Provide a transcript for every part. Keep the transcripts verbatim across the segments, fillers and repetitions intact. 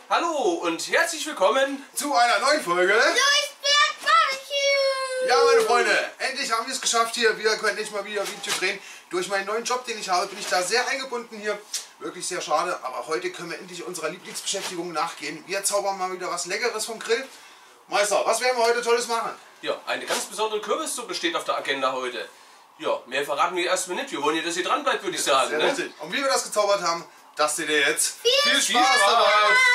Hallo und herzlich willkommen zu einer neuen Folge Duisberg Barbecue! Ja, meine Freunde, endlich haben wir es geschafft hier. Wir können nicht mal wieder Video drehen. Durch meinen neuen Job, den ich habe, bin ich da sehr eingebunden hier. Wirklich sehr schade, aber heute können wir endlich unserer Lieblingsbeschäftigung nachgehen. Wir zaubern mal wieder was Leckeres vom Grill. Meister, was werden wir heute Tolles machen? Ja, eine ganz besondere Kürbissuppe steht auf der Agenda heute. Ja, mehr verraten wir erstmal nicht. Wir wollen ja, dass ihr dran bleibt, würde ich sagen. Sehr Ne? richtig. Und wie wir das gezaubert haben, das seht ihr jetzt. Viel, Viel Spaß Spaß dabei!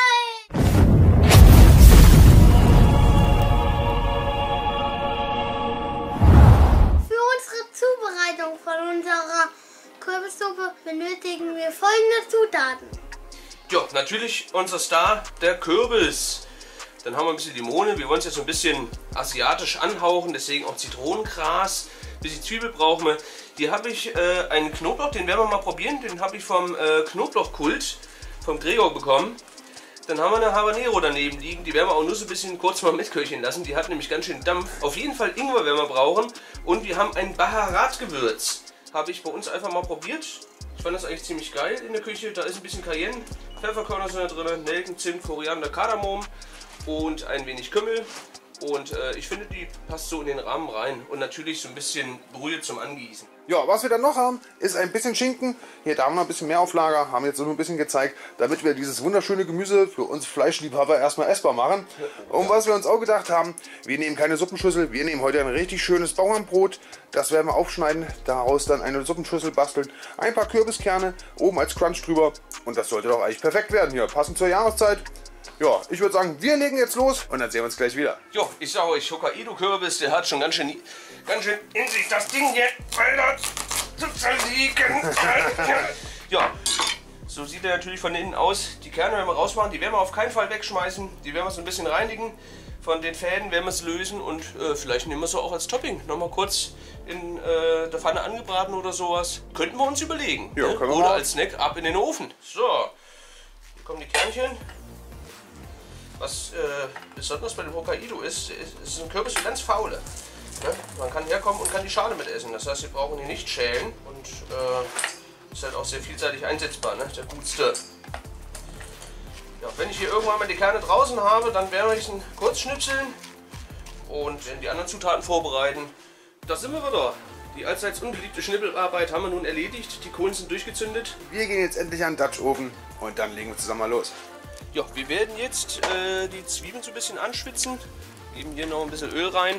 Für unsere Zubereitung von unserer Kürbissuppe benötigen wir folgende Zutaten. Ja, natürlich unser Star, der Kürbis. Dann haben wir ein bisschen Limone. Wir wollen es jetzt so ein bisschen asiatisch anhauchen, deswegen auch Zitronengras. Ein bisschen Zwiebel brauchen wir. Hier habe ich äh, einen Knoblauch, den werden wir mal probieren. Den habe ich vom äh, Knoblauchkult, vom Gregor bekommen. Dann haben wir eine Habanero daneben liegen. Die werden wir auch nur so ein bisschen kurz mal mitköcheln lassen. Die hat nämlich ganz schön Dampf. Auf jeden Fall Ingwer werden wir brauchen. Und wir haben ein Baharat-Gewürz. Habe ich bei uns einfach mal probiert. Ich fand das eigentlich ziemlich geil in der Küche. Da ist ein bisschen Cayenne, Pfefferkörner sind da drin, Nelken, Zimt, Koriander, Kardamom und ein wenig Kümmel. Und äh, ich finde, die passt so in den Rahmen rein. Und natürlich so ein bisschen Brühe zum Angießen. Ja, was wir dann noch haben, ist ein bisschen Schinken. Hier, da haben wir noch ein bisschen mehr auf Lager, haben jetzt so ein bisschen gezeigt, damit wir dieses wunderschöne Gemüse für uns Fleischliebhaber erstmal essbar machen. Und was wir uns auch gedacht haben, wir nehmen keine Suppenschüssel, wir nehmen heute ein richtig schönes Bauernbrot. Das werden wir aufschneiden, daraus dann eine Suppenschüssel basteln, ein paar Kürbiskerne, oben als Crunch drüber. Und das sollte doch eigentlich perfekt werden hier, passend zur Jahreszeit. Ja, ich würde sagen, wir legen jetzt los und dann sehen wir uns gleich wieder. Jo, ich sage euch, Hokkaido-Kürbis, der hat schon ganz schön, ganz schön in sich das Ding hier Alter, zu zerlegen. Ja, so sieht er natürlich von innen aus. Die Kerne werden wir rausmachen, die werden wir auf keinen Fall wegschmeißen. Die werden wir so ein bisschen reinigen. Von den Fäden werden wir es lösen und äh, vielleicht nehmen wir es auch als Topping. Nochmal kurz in äh, der Pfanne angebraten oder sowas. Könnten wir uns überlegen. Ja, ne? können wir Oder mal. als Snack ab in den Ofen. So, hier kommen die Kernchen. Was äh, besonders bei dem Hokkaido ist, ist, ist ein Kürbis für ganz faule. Ne? Man kann herkommen und kann die Schale mit essen. Das heißt, wir brauchen die nicht schälen und äh, ist halt auch sehr vielseitig einsetzbar. Ne? Der gutste. Ja, wenn ich hier irgendwann mal die Kerne draußen habe, dann werde ich ihn kurz schnipseln und werden die anderen Zutaten vorbereiten. Da sind wir wieder. Die allseits unbeliebte Schnippelarbeit haben wir nun erledigt. Die Kohlen sind durchgezündet. Wir gehen jetzt endlich an den Dutch-Ofen und dann legen wir zusammen mal los. Ja, wir werden jetzt äh, die Zwiebeln so ein bisschen anschwitzen. Geben hier noch ein bisschen Öl rein.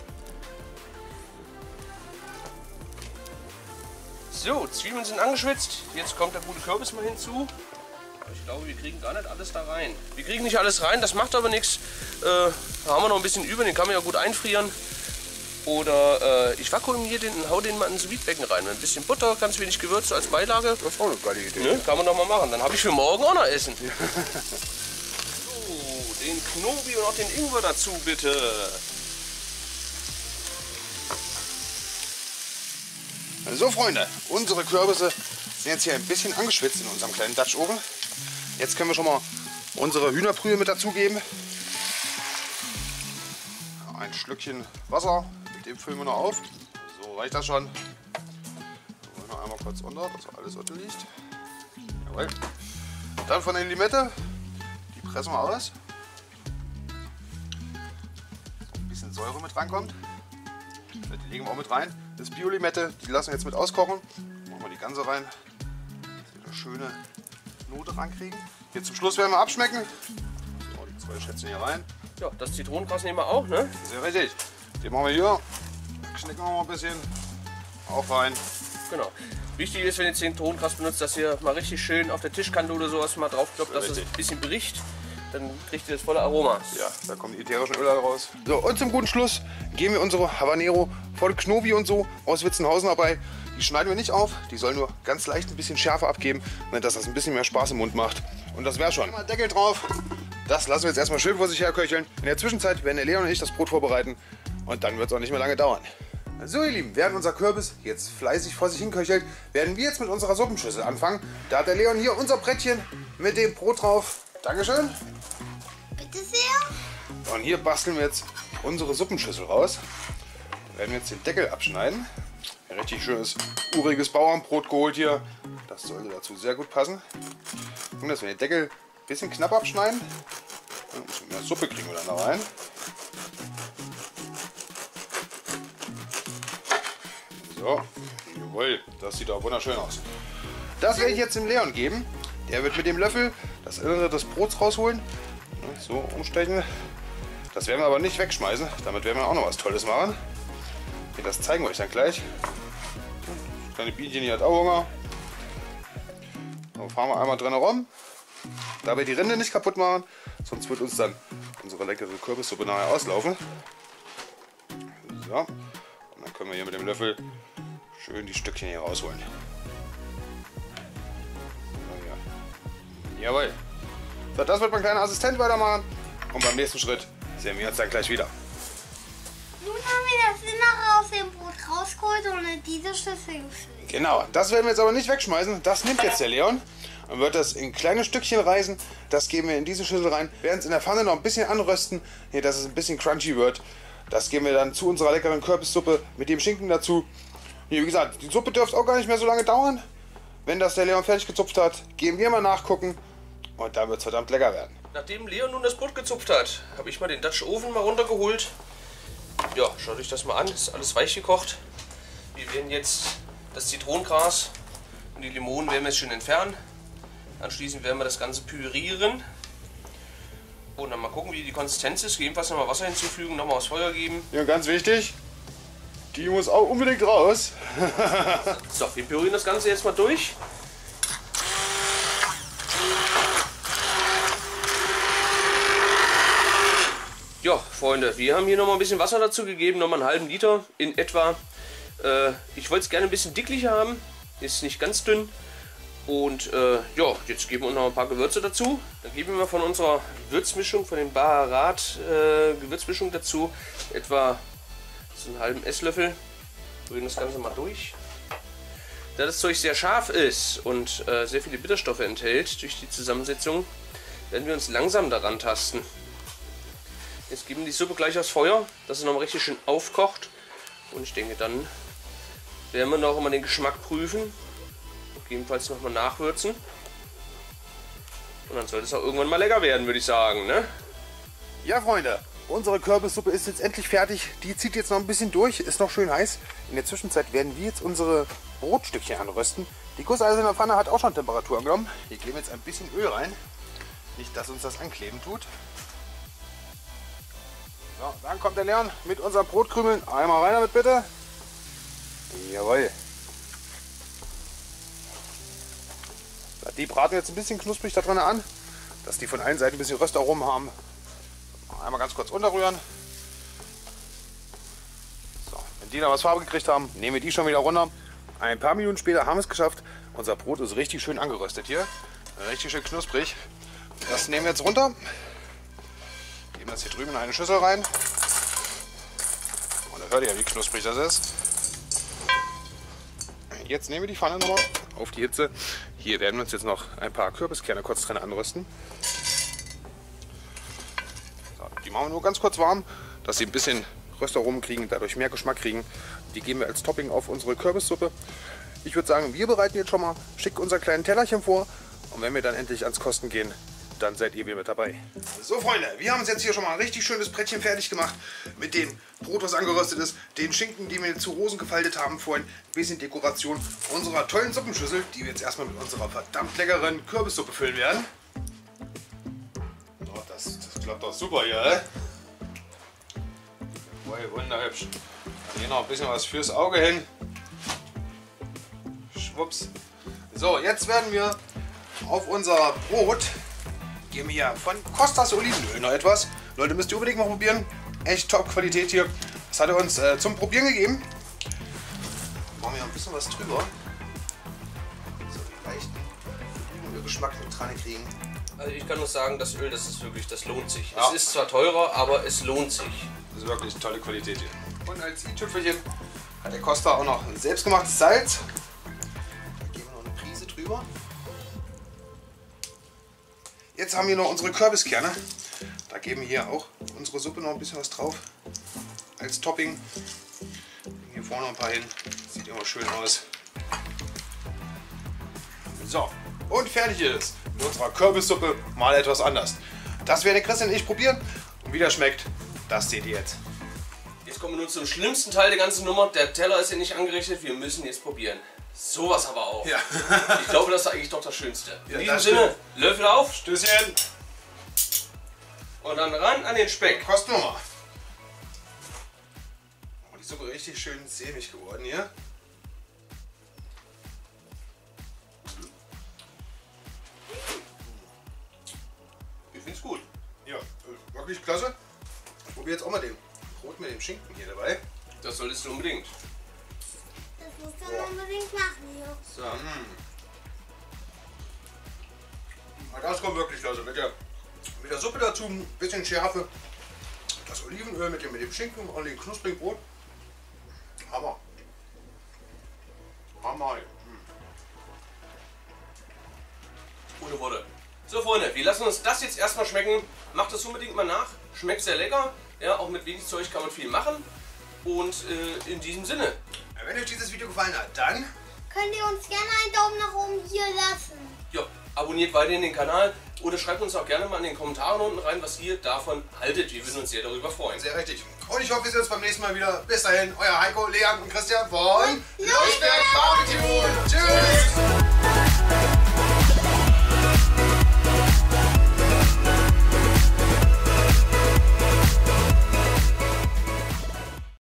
So, Zwiebeln sind angeschwitzt. Jetzt kommt der gute Kürbis mal hinzu. Ich glaube, wir kriegen gar nicht alles da rein. Wir kriegen nicht alles rein, das macht aber nichts. Äh, da haben wir noch ein bisschen über, den kann man ja gut einfrieren. Oder äh, ich vakuumiere hier den und hau den mal ins Sweetbecken rein. Ein bisschen Butter, ganz wenig Gewürz so als Beilage. Das ist auch eine geile Idee. Ne? Kann man doch mal machen. Dann habe ich für morgen auch noch Essen. So, den Knobi und auch den Ingwer dazu, bitte. So, Freunde, unsere Kürbisse sind jetzt hier ein bisschen angeschwitzt in unserem kleinen Dutch-Ofen. Jetzt können wir schon mal unsere Hühnerbrühe mit dazugeben. Ein Schlückchen Wasser, mit dem füllen wir noch auf. So reicht das schon. So, noch einmal kurz unter, dass alles unten liegt. Jawohl. Dann von der Limette, die pressen wir aus. So ein bisschen Säure mit rankommt. Die legen wir auch mit rein. Das Bio-Limette, die lassen wir jetzt mit auskochen. Machen wir die ganze rein, dass wir eine schöne Note rankriegen. Jetzt zum Schluss werden wir abschmecken. So, die zwei Schätzchen hier rein. Ja, das Zitronengras nehmen wir auch, ne? Sehr richtig. Den machen wir hier. Knicken wir mal ein bisschen. Auch rein. Genau. Wichtig ist, wenn ihr Zitronengras benutzt, dass ihr mal richtig schön auf der Tischkante oder sowas mal drauf kloppt, dass es ein bisschen bricht. Dann kriegt ihr das volle Aroma. Ja, da kommen die ätherischen Öle raus. So, und zum guten Schluss geben wir unsere Habanero voll Knobi und so aus Witzenhausen dabei. Die schneiden wir nicht auf, die sollen nur ganz leicht ein bisschen Schärfe abgeben, dass das ein bisschen mehr Spaß im Mund macht. Und das wäre schon. Mal Deckel drauf. Das lassen wir jetzt erstmal schön vor sich her köcheln. In der Zwischenzeit werden der Leon und ich das Brot vorbereiten und dann wird es auch nicht mehr lange dauern. So, ihr Lieben, während unser Kürbis jetzt fleißig vor sich hin köchelt, werden wir jetzt mit unserer Suppenschüssel anfangen. Da hat der Leon hier unser Brettchen mit dem Brot drauf. Dankeschön. Bitte sehr. Und hier basteln wir jetzt unsere Suppenschüssel raus. Da werden wir jetzt den Deckel abschneiden. Ein richtig schönes, uriges Bauernbrot geholt hier. Das sollte dazu sehr gut passen. Und dass wir den Deckel bisschen knapp abschneiden. Ein bisschen mehr Suppe kriegen wir dann da rein. So, jawohl, das sieht auch wunderschön aus. Das werde ich jetzt dem Leon geben. Der wird mit dem Löffel das Innere des Brots rausholen. So umstechen. Das werden wir aber nicht wegschmeißen. Damit werden wir auch noch was Tolles machen. Das zeigen wir euch dann gleich. Das kleine Bienchen hier hat auch Hunger. Da fahren wir einmal drin rum. Dabei die Rinde nicht kaputt machen, sonst wird uns dann unsere leckere Kürbissuppe nachher auslaufen. So. Und dann können wir hier mit dem Löffel schön die Stückchen hier rausholen. So, ja. Jawohl. So, das wird mein kleiner Assistent weitermachen. Und beim nächsten Schritt sehen wir uns dann gleich wieder. Nun haben wir das Innere aus dem Brot rausgeholt und in diese Schüssel gefüllt. Genau, das werden wir jetzt aber nicht wegschmeißen. Das nimmt jetzt der Leon und wird das in kleine Stückchen reißen. Das geben wir in diese Schüssel rein. Wir werden es in der Pfanne noch ein bisschen anrösten, hier, dass es ein bisschen crunchy wird. Das geben wir dann zu unserer leckeren Kürbissuppe mit dem Schinken dazu. Hier, wie gesagt, die Suppe dürfte auch gar nicht mehr so lange dauern. Wenn das der Leon fertig gezupft hat, gehen wir mal nachgucken und dann wird es verdammt lecker werden. Nachdem Leon nun das Brot gezupft hat, habe ich mal den Dutch Oven mal runtergeholt. Ja, schaut euch das mal an, ist alles weich gekocht. Wir werden jetzt das Zitronengras und die Limonen werden wir jetzt schön entfernen. Anschließend werden wir das Ganze pürieren. Und dann mal gucken, wie die Konsistenz ist. Gegebenenfalls nochmal Wasser hinzufügen, nochmal aufs Feuer geben. Ja, ganz wichtig, die muss auch unbedingt raus. So, wir pürieren das Ganze jetzt mal durch. Ja, Freunde, wir haben hier noch mal ein bisschen Wasser dazu gegeben, noch mal einen halben Liter in etwa. Äh, ich wollte es gerne ein bisschen dicklicher haben, ist nicht ganz dünn. Und äh, ja, jetzt geben wir noch ein paar Gewürze dazu. Dann geben wir von unserer Würzmischung, von den Baharat äh, Gewürzmischung dazu etwa so einen halben Esslöffel. Rühren das Ganze mal durch. Da das Zeug sehr scharf ist und äh, sehr viele Bitterstoffe enthält durch die Zusammensetzung, werden wir uns langsam daran tasten. Jetzt geben wir die Suppe gleich aufs Feuer, dass sie noch mal richtig schön aufkocht. Und ich denke, dann werden wir noch mal den Geschmack prüfen. Und gegebenenfalls noch mal nachwürzen. Und dann sollte es auch irgendwann mal lecker werden, würde ich sagen, ne? Ja, Freunde, unsere Kürbissuppe ist jetzt endlich fertig. Die zieht jetzt noch ein bisschen durch, ist noch schön heiß. In der Zwischenzeit werden wir jetzt unsere Brotstückchen anrösten. Die gusseiserne Pfanne hat auch schon Temperatur angenommen. Hier geben wir jetzt ein bisschen Öl rein. Nicht, dass uns das ankleben tut. So, dann kommt der Leon mit unseren Brotkrümeln. Einmal rein damit bitte. Jawohl. So, die braten wir jetzt ein bisschen knusprig da drin an, dass die von allen Seiten ein bisschen Röstaromen haben. Einmal ganz kurz unterrühren. So, wenn die da was Farbe gekriegt haben, nehmen wir die schon wieder runter. Ein paar Minuten später haben wir es geschafft. Unser Brot ist richtig schön angeröstet hier. Richtig schön knusprig. Das nehmen wir jetzt runter. Geben das hier drüben in eine Schüssel rein. Und da hört ihr ja, wie knusprig das ist. Jetzt nehmen wir die Pfanne nochmal auf die Hitze. Hier werden wir uns jetzt noch ein paar Kürbiskerne kurz drin anrösten. So, die machen wir nur ganz kurz warm, dass sie ein bisschen Röstaromen kriegen, dadurch mehr Geschmack kriegen. Die geben wir als Topping auf unsere Kürbissuppe. Ich würde sagen, wir bereiten jetzt schon mal schick unser kleines Tellerchen vor. Und wenn wir dann endlich ans Kosten gehen, dann seid ihr wieder mit dabei. So, Freunde, wir haben uns jetzt hier schon mal ein richtig schönes Brettchen fertig gemacht mit dem Brot, was angeröstet ist, den Schinken, die wir zu Rosen gefaltet haben vorhin, ein bisschen Dekoration unserer tollen Suppenschüssel, die wir jetzt erstmal mit unserer verdammt leckeren Kürbissuppe füllen werden. Oh, das, das klappt doch super hier, äh? Jawohl, wunderhübsch. Hier noch ein bisschen was fürs Auge hin. Schwupps. So, jetzt werden wir auf unser Brot geben wir hier von Costas Olivenöl noch etwas. Leute, müsst ihr unbedingt mal probieren. Echt top Qualität hier. Das hat er uns äh, zum Probieren gegeben. Machen wir ein bisschen was drüber. So, die leichten Olivenölgeschmack mit dran kriegen. Also ich kann nur sagen, das Öl, das ist wirklich, das lohnt sich. Ja. Es ist zwar teurer, aber es lohnt sich. Das ist wirklich tolle Qualität hier. Und als i-Tüpfelchen hat der Costa auch noch ein selbstgemachtes Salz. Da geben wir noch eine Prise drüber. Jetzt haben wir noch unsere Kürbiskerne. Da geben wir hier auch unsere Suppe noch ein bisschen was drauf. Als Topping. Hier vorne ein paar hin. Sieht immer schön aus. So, und fertig ist mit unserer Kürbissuppe mal etwas anders. Das werde Christian und ich probieren. Und wie das schmeckt, das seht ihr jetzt. Jetzt kommen wir nun zum schlimmsten Teil der ganzen Nummer. Der Teller ist ja nicht angerichtet, wir müssen jetzt probieren. Sowas aber auch. Ja. Ich glaube, das ist eigentlich doch das Schönste. Ja, In diesem das Sinne, stimmt. Löffel auf Stößchen. und dann ran an den Speck. Kosten wir mal. Oh, die Suppe richtig schön sämig geworden hier. Ich finde es gut. Ja, wirklich klasse. Ich probiere jetzt auch mal den Brot mit dem Schinken hier dabei. Das solltest du unbedingt. Das musst du unbedingt machen, ja. So. Das kommt wirklich klasse. Mit der, mit der Suppe dazu ein bisschen Schärfe. Das Olivenöl mit dem, mit dem Schinken und dem knusprigen Brot. Hammer. Hammer. Gute Worte. So Freunde, wir lassen uns das jetzt erstmal schmecken. Macht das unbedingt mal nach. Schmeckt sehr lecker. Ja, auch mit wenig Zeug kann man viel machen. Und äh, in diesem Sinne. Wenn euch dieses Video gefallen hat, dann Könnt ihr uns gerne einen Daumen nach oben hier lassen. Ja, abonniert weiterhin den Kanal oder schreibt uns auch gerne mal in den Kommentaren unten rein, was ihr davon haltet. Wir würden uns sehr darüber freuen. sehr richtig. Und ich hoffe, wir sehen uns beim nächsten Mal wieder. Bis dahin, euer Heiko, Leon und Christian von Leuchtberg Barbecue. Tschüss.